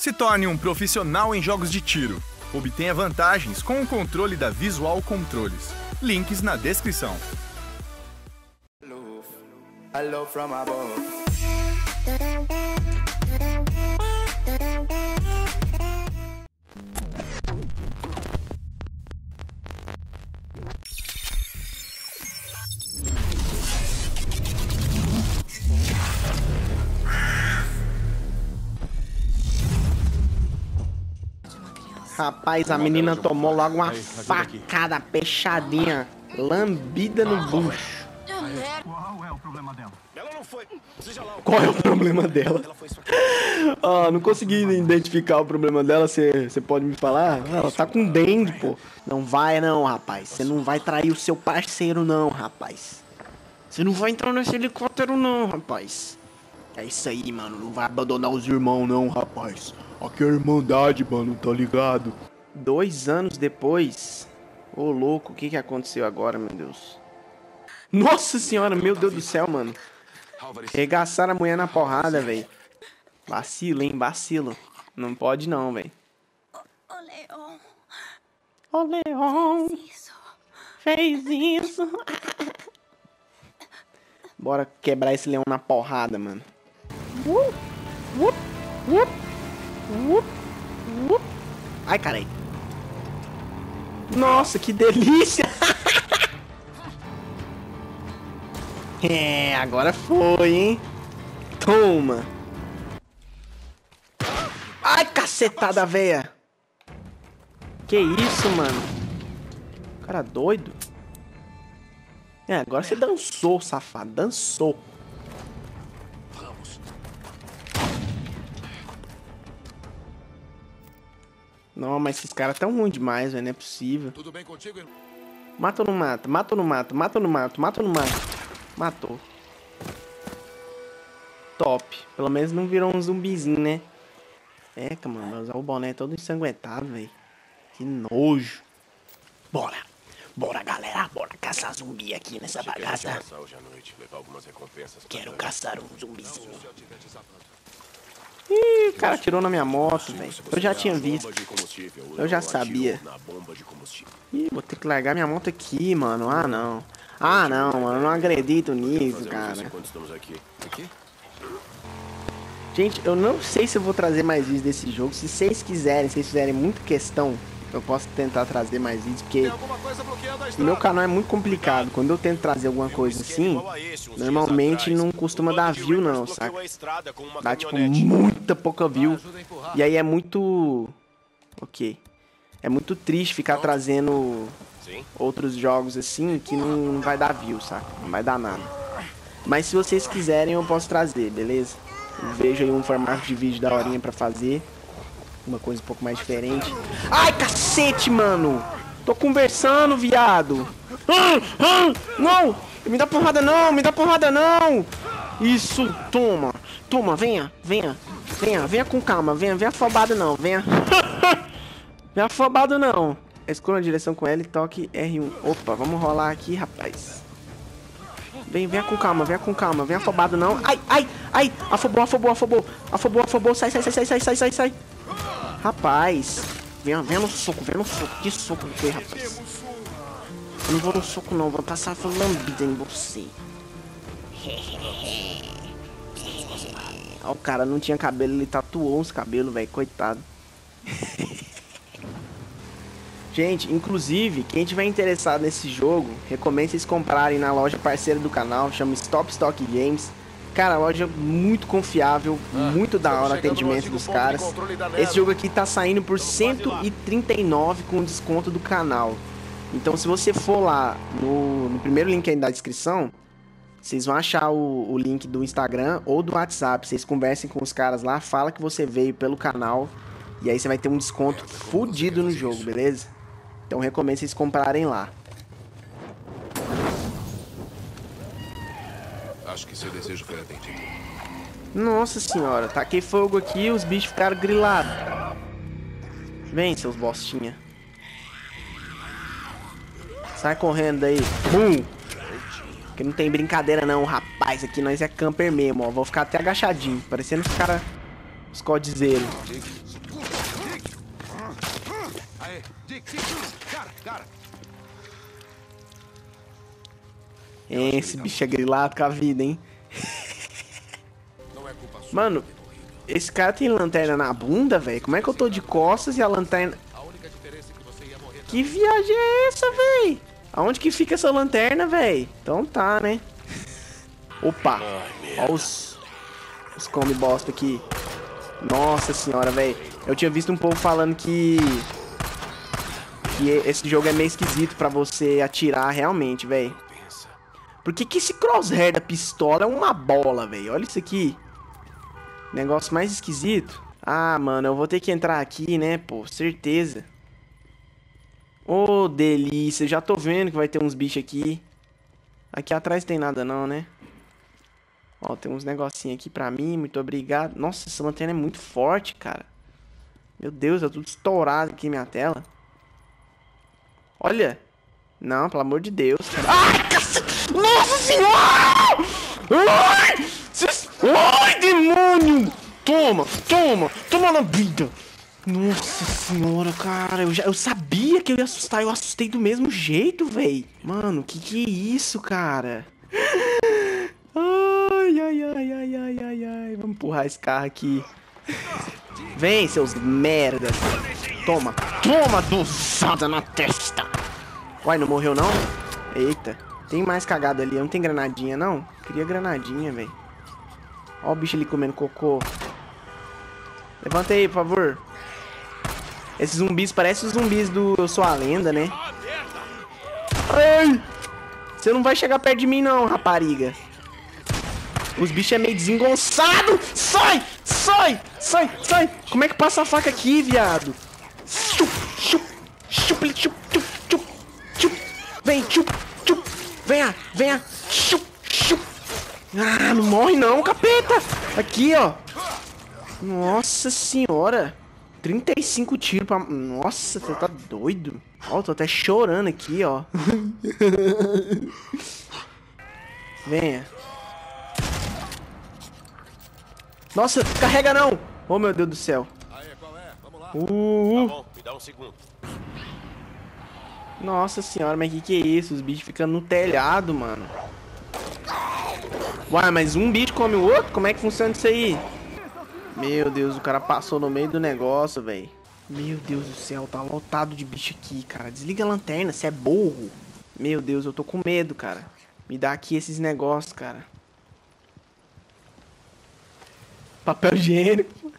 Se torne um profissional em jogos de tiro. Obtenha vantagens com o controle da Visual Controles. Links na descrição. Rapaz, a menina tomou logo uma facada pechadinha, lambida no bucho. Qual é o problema dela? Ela não foi. Qual é o problema dela? Não consegui identificar o problema dela, você pode me falar? Ela tá com dengue, pô. Não vai não, rapaz. Você não vai trair o seu parceiro não, rapaz. Você não vai entrar nesse helicóptero não, rapaz. É isso aí, mano. Não vai abandonar os irmãos não, rapaz. Aqui é a irmandade, mano, tá ligado? 2 anos depois... Ô, louco, o que aconteceu agora, meu Deus? Nossa senhora, meu Deus do céu, mano. Regaçaram a mulher na porrada, velho. Vacilo, hein? Vacilo. Não pode não, velho. O Leon fez isso. Bora quebrar esse leão na porrada, mano. Ai, carai. Nossa, que delícia. É, agora foi, hein? Toma. Ai, cacetada, véia. Que isso, mano? Cara doido. É, agora você dançou, safado. Dançou. Não, mas esses caras tão ruins demais, velho. Não é possível. Tudo bem contigo, irmão? Mata ou não mata? Mata ou não mata? Mata ou não mata? Mata ou não mata? Matou. Top. Pelo menos não virou um zumbizinho, né? É, mano, vai usar o boné todo ensanguentado, velho. Que nojo. Bora. Bora, galera. Bora caçar zumbi aqui nessa bagaça. Quero caçar um zumbizinho. Ih, o cara atirou na minha moto, velho. Eu já tinha visto. Eu já sabia. Ih, vou ter que largar minha moto aqui, mano. Ah, não. Ah, não, mano. Eu não acredito nisso, cara. Gente, eu não sei se eu vou trazer mais vídeos desse jogo. Se vocês quiserem, se vocês fizerem muita questão, eu posso tentar trazer mais vídeos, porque o meu canal é muito complicado. Quando eu tento trazer alguma coisa assim, normalmente não costuma dar view não, saca? Dá tipo muita pouca view. E aí é muito... Ok. É muito triste ficar trazendo outros jogos assim que não vai dar view, saca? Não vai dar nada. Mas se vocês quiserem eu posso trazer, beleza? Eu vejo aí um formato de vídeo da horinha pra fazer. Uma coisa um pouco mais diferente. Ai, cacete, mano! Tô conversando, viado! Não! Me dá porrada não! Me dá porrada não! Isso! Toma! Toma, venha! Venha! Venha! Venha com calma! Venha! Venha afobado não! Venha! Venha afobado não! Escolha a direção com L e toque R1. Opa, vamos rolar aqui, rapaz. Venha com calma, venha com calma. Venha afobado não! Ai, ai, ai! Afobou, afobou, afobou! Afobou, afobou! Sai, sai, sai, sai, sai, sai, sai, sai! Rapaz, venha no soco, venha no soco. Que soco que foi, rapaz? Eu não vou no soco não, vou passar lambida em você. Ó, o cara não tinha cabelo, ele tatuou os cabelos, velho, coitado. Gente, inclusive, quem tiver interessado nesse jogo, recomendo vocês comprarem na loja parceira do canal, chama Stop Stock Games. Cara, a loja muito confiável, muito da hora o atendimento dos caras. Esse jogo aqui tá saindo por 139 com desconto do canal. Então se você for lá no primeiro link aí da descrição, vocês vão achar o link do Instagram ou do WhatsApp. Vocês conversem com os caras lá, fala que você veio pelo canal. E aí você vai ter um desconto fodido no jogo, beleza? Então recomendo vocês comprarem lá. Acho que seu desejo foi atendido. Nossa senhora, taquei fogo aqui e os bichos ficaram grilados. Vem, seus bostinha. Sai correndo daí. Bum! Porque não tem brincadeira não, rapaz. Aqui nós é camper mesmo, ó. Vou ficar até agachadinho, parecendo os caras, os codizeiros. Aê, Dick, cara. Esse bicho é grilado com a vida, hein? Não é culpa sua. Mano, esse cara tem lanterna na bunda, velho? Como é que eu tô de costas e a lanterna... A única diferença é que você ia morrer. Que viagem é essa, véi? Aonde que fica essa lanterna, véi? Então tá, né? Opa! Ó os come bosta aqui. Nossa senhora, véi. Eu tinha visto um povo falando que esse jogo é meio esquisito pra você atirar realmente, véi. Por que esse crosshair da pistola é uma bola, véi? Olha isso aqui. Negócio mais esquisito. Ah, mano, eu vou ter que entrar aqui, né, pô? Certeza. Ô, delícia. Já tô vendo que vai ter uns bichos aqui. Aqui atrás tem nada não, né? Ó, tem uns negocinhos aqui pra mim. Muito obrigado. Nossa, essa lanterna é muito forte, cara. Meu Deus, tá tudo estourado aqui minha tela. Olha. Não, pelo amor de Deus, cara. Ai, cacete! Nossa senhora! Ai! Ai, demônio! Toma na vida! Nossa senhora, cara, eu sabia que eu ia assustar, eu assustei do mesmo jeito, véi. Mano, que é isso, cara? Ai. Vamos empurrar esse carro aqui. Vem, seus merdas. Toma, dosada na testa. Uai, não morreu não? Eita, tem mais cagada ali, não tem granadinha não? Queria granadinha, véi. Ó o bicho ali comendo cocô. Levanta aí, por favor. Esses zumbis parecem os zumbis do Eu Sou a Lenda, né? Ai! Você não vai chegar perto de mim não, rapariga. Os bichos é meio desengonçado. Sai! Como é que passa a faca aqui, viado? Vem, venha. Ah, não morre não, capeta. Aqui, ó. Nossa senhora. 35 tiros pra... Nossa, você tá doido? Ó, tô até chorando aqui, ó. Venha. Nossa, carrega não! Oh, meu Deus do céu. Aê, qual é? Vamos lá. Tá bom, me dá um segundo. Nossa senhora, mas que é isso? Os bichos ficando no telhado, mano. Uai, mas um bicho come o outro? Como é que funciona isso aí? Meu Deus, o cara passou no meio do negócio, velho. Meu Deus do céu, tá lotado de bicho aqui, cara. Desliga a lanterna, você é burro. Meu Deus, eu tô com medo, cara. Me dá aqui esses negócios, cara. Papel higiênico.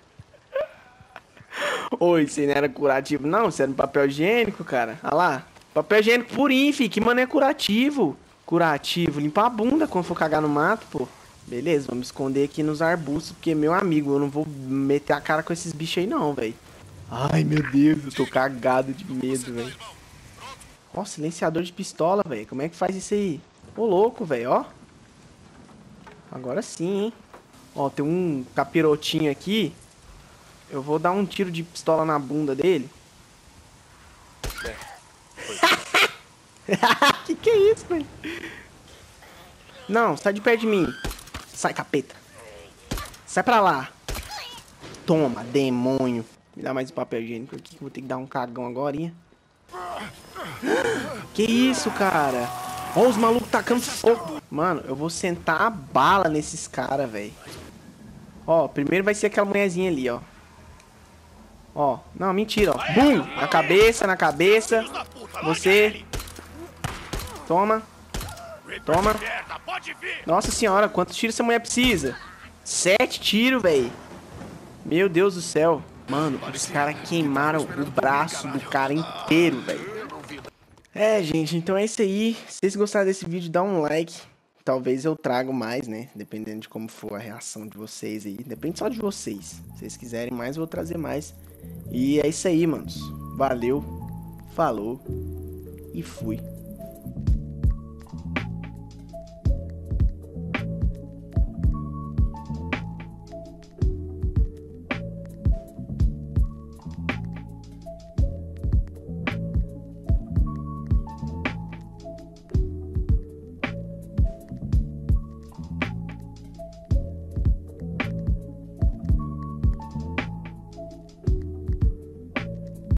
Oi, você não era curativo. Não, você era um papel higiênico, cara. Olha lá. Papel higiênico purinho, fi. Que mano é curativo? Curativo. Limpar a bunda quando for cagar no mato, pô. Beleza, vamos esconder aqui nos arbustos. Porque, meu amigo, eu não vou meter a cara com esses bichos aí não, velho. Ai, meu Deus. Eu tô cagado de medo, velho. Ó, silenciador de pistola, velho. Como é que faz isso aí? Ô, louco, velho, ó. Agora sim, hein. Ó, tem um capirotinho aqui. Eu vou dar um tiro de pistola na bunda dele. Que é isso, velho? Não, sai de perto de mim. Sai, capeta. Sai pra lá. Toma, demônio. Me dá mais um papel higiênico aqui que eu vou ter que dar um cagão agorinha. Que isso, cara? Ó, os malucos tacando fogo. Mano, eu vou sentar a bala nesses caras, velho. Ó, primeiro vai ser aquela mulherzinha ali, ó. Ó, não, mentira, ó. Bum! Na cabeça. Você. Toma. Nossa senhora, quantos tiros essa mulher precisa? 7 tiros, velho. Meu Deus do céu. Mano, os caras queimaram o braço do cara inteiro, velho. É, gente, então é isso aí. Se vocês gostaram desse vídeo, dá um like. Talvez eu trago mais, né? Dependendo de como for a reação de vocês aí. Depende só de vocês. Se vocês quiserem mais, eu vou trazer mais. E é isso aí, manos. Valeu, falou e fui.